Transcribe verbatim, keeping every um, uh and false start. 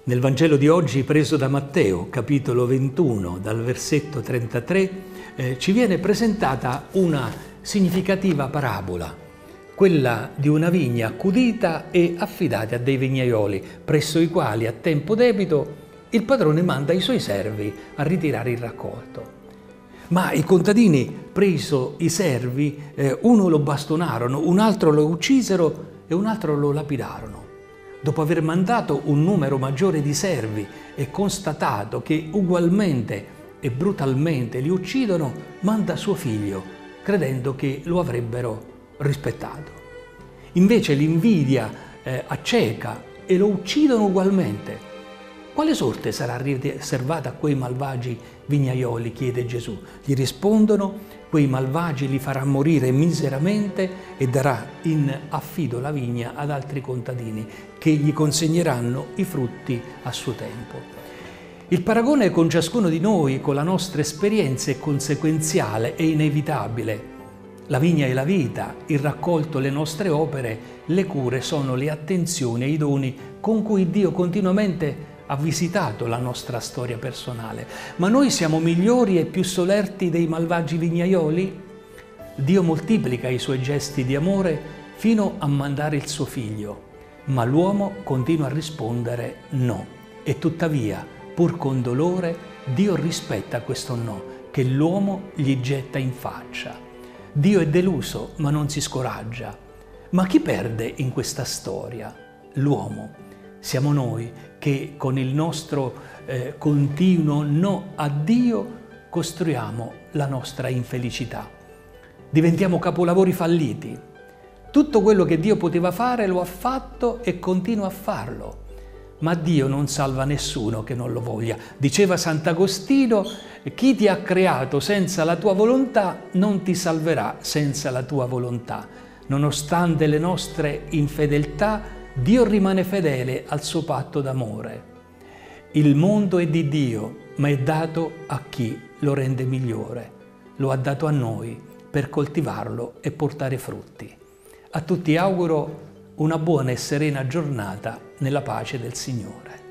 Nel Vangelo di oggi, preso da Matteo, capitolo ventuno, dal versetto trentatré, eh, ci viene presentata una significativa parabola, quella di una vigna accudita e affidata a dei vignaioli, presso i quali a tempo debito il padrone manda i suoi servi a ritirare il raccolto. Ma i contadini, preso i servi, eh, uno lo bastonarono, un altro lo uccisero e un altro lo lapidarono. Dopo aver mandato un numero maggiore di servi e constatato che ugualmente e brutalmente li uccidono, manda suo figlio, credendo che lo avrebbero rispettato. Invece l'invidia eh, acceca e lo uccidono ugualmente. Quale sorte sarà riservata a quei malvagi vignaioli? Chiede Gesù. Gli rispondono: quei malvagi li farà morire miseramente e darà in affido la vigna ad altri contadini che gli consegneranno i frutti a suo tempo. Il paragone con ciascuno di noi, con la nostra esperienza, è conseguenziale e inevitabile. La vigna è la vita, il raccolto le nostre opere, le cure sono le attenzioni e i doni con cui Dio continuamente ha visitato la nostra storia personale. Ma noi siamo migliori e più solerti dei malvagi vignaioli? Dio moltiplica i suoi gesti di amore fino a mandare il suo figlio, ma l'uomo continua a rispondere no. E tuttavia, pur con dolore, Dio rispetta questo no, che l'uomo gli getta in faccia. Dio è deluso, ma non si scoraggia. Ma chi perde in questa storia? L'uomo. Siamo noi che con il nostro eh, continuo no a Dio costruiamo la nostra infelicità. Diventiamo capolavori falliti. Tutto quello che Dio poteva fare lo ha fatto e continua a farlo. Ma Dio non salva nessuno che non lo voglia. Diceva Sant'Agostino: chi ti ha creato senza la tua volontà non ti salverà senza la tua volontà. Nonostante le nostre infedeltà, Dio rimane fedele al suo patto d'amore. Il mondo è di Dio, ma è dato a chi lo rende migliore. Lo ha dato a noi per coltivarlo e portare frutti. A tutti auguro una buona e serena giornata nella pace del Signore.